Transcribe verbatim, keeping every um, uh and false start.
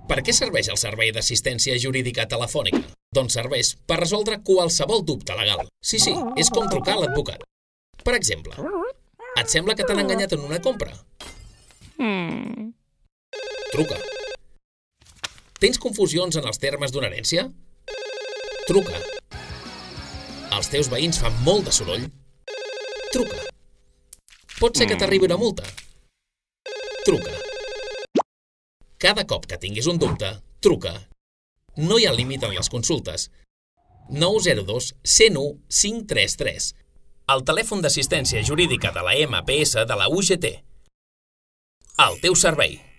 Per què serveix el servei d'assistència jurídica telefònica? Doncs serveix per resoldre qualsevol dubte legal. Sí, sí, és com trucar a l'advocat. Per exemple, et sembla que t'han enganyat en una compra? Truca. Tens confusions en els termes d'una herència? Truca. Els teus veïns fan molt de soroll? Truca. Pot ser que t'arribi una multa? Truca. Cada cop que tinguis un dubte, truca. No hi ha límit en les consultes. nou zero dos, cent u, cinc tres tres. El telèfon d'assistència jurídica de la M P S de la U G T. Al teu servei.